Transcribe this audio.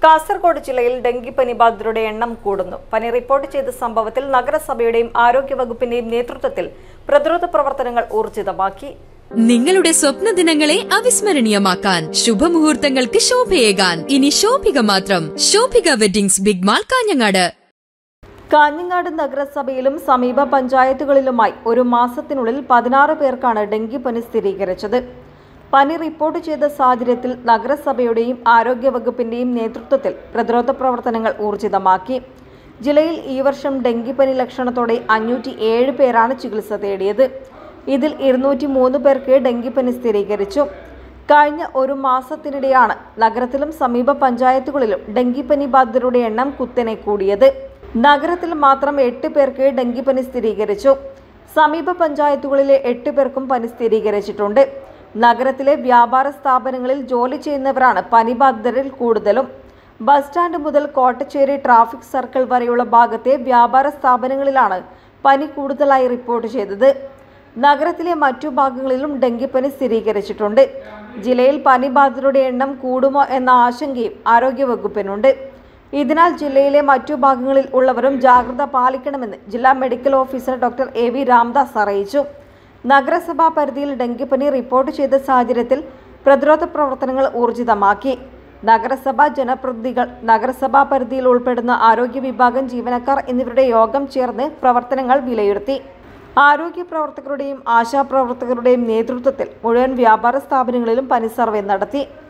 കാസർഗോഡ് ജില്ലയിൽ ഡെങ്കിപ്പനി ബാധിതരുടെ എണ്ണം കൂടുന്നു. പനി റിപ്പോർട്ട് ചെയ്ത സംഭവത്തിൽ നഗരസഭയുടെയും ആരോഗ്യവകുപ്പിന്റെയും നേതൃത്വത്തിൽ പ്രതിരോധ പ്രവർത്തനങ്ങൾ ഊർജിതമാക്കി. നിങ്ങളുടെ സ്വപ്ന ദിനങ്ങളെ അവിസ്മരണീയമാക്കാൻ ശുഭമുഹൂർത്തങ്ങൾക്ക് ശോഭയേകാൻ ഇനി ശോഭിക മാത്രം. Shobhika weddings big mall Kanhangad. Kanhangad നഗരസഭയിലും സമീപ പഞ്ചായത്തുകളിലുമായി ഒരു മാസത്തിനുള്ളിൽ 16 പേർക്കാണ് ഡെങ്കിപ്പനി സ്ഥിരീകരിച്ചത്. പനി റിപ്പോർട്ട് ചെയ്ത സാഹചര്യത്തിൽ നഗരസഭയുടെയും ആരോഗ്യവകുപ്പിന്റെയും നേതൃത്വത്തിൽ പ്രതിരോധ പ്രവർത്തനങ്ങൾ ഊർജിതമാക്കി. ജില്ലയിൽ ഈ വർഷം ഡെങ്കിപ്പനി ലക്ഷണത്തോടെ 507 പേരാണ് ചികിത്സ തേടിയത്. ഇതിൽ 203 പേർക്ക് ഡെങ്കിപ്പനി സ്ഥിരീകരിച്ചു. കഴിഞ്ഞ ഒരു മാസത്തിനിടെയാണ് നഗരത്തിലും സമീപ പഞ്ചായത്തുകളിലും ഡെങ്കിപ്പനി ബാധിതരുടെ എണ്ണം കുത്തനെ കൂടിയത്. നഗരത്തിൽ മാത്രം 8 പേർക്ക് ഡെങ്കിപ്പനി സ്ഥിരീകരിച്ചു. സമീപ പഞ്ചായത്തുകളിലെ 8 പേർക്കും പനി സ്ഥിരീകരിച്ചിട്ടുണ്ട്. നഗരത്തിലെ വ്യാപാര സ്ഥാപനങ്ങളിൽ ജോലി ചെയ്യുന്നവരാണ് പനി ബാധിതരിൽ കൂടുതലും. ബസ് സ്റ്റാൻഡ് മുതൽ കോട്ടച്ചേരി ട്രാഫിക് സർക്കിൾ വരെയുള്ള ഭാഗത്തെ വ്യാപാര സ്ഥാപനങ്ങളിലാണ് പനി കൂടുതലായി റിപ്പോർട്ട് ചെയ്തത്. നഗരത്തിലെ മറ്റു ഭാഗങ്ങളിലും ഡെങ്കിപ്പനി സ്ഥിരീകരിച്ചിട്ടുണ്ട്. ജില്ലയിൽ പനി ബാധിതരുടെ എണ്ണം കൂടുമോ എന്ന ആശങ്കയും ആരോഗ്യവകുപ്പിനുണ്ട്. ഇതിനാൽ ജില്ലയിലെ മറ്റു ഭാഗങ്ങളിൽ ഉള്ളവരും ജാഗ്രത പാലിക്കണമെന്ന് ജില്ലാ medical officer doctor A V Ramdas അറിയിച്ചു. നഗരസഭാ പരിധിയിൽ ഡെങ്കിപ്പനി റിപ്പോർട്ട് ചെയ്ത സാഹചര്യത്തിൽ പ്രതിരോധ പ്രവർത്തനങ്ങൾ ഊർജിതമാക്കി. നഗരസഭാ ജനപ്രതിനിധികൾ, നഗരസഭാ പരിധിയിൽ ഉൾപ്പെടുന്ന ആരോഗ്യ വിഭാഗം ജീവനക്കാർ എന്നിവരുടെ യോഗം ചേർന്ന് പ്രവർത്തനങ്ങൾ വിലയിരുത്തി. ആരോഗ്യ പ്രവർത്തകരുടെയും ആശാപ്രവർത്തകരുടെയും നേതൃത്വത്തിൽ മുഴുവൻ വ്യാപാര സ്ഥാപനങ്ങളിലും പനി സർവേ നടത്തി.